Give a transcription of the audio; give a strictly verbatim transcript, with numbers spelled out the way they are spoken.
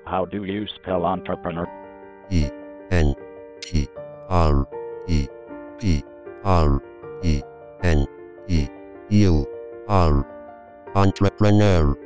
How do you spell entrepreneur? E N T R E P R E N E U R. Entrepreneur.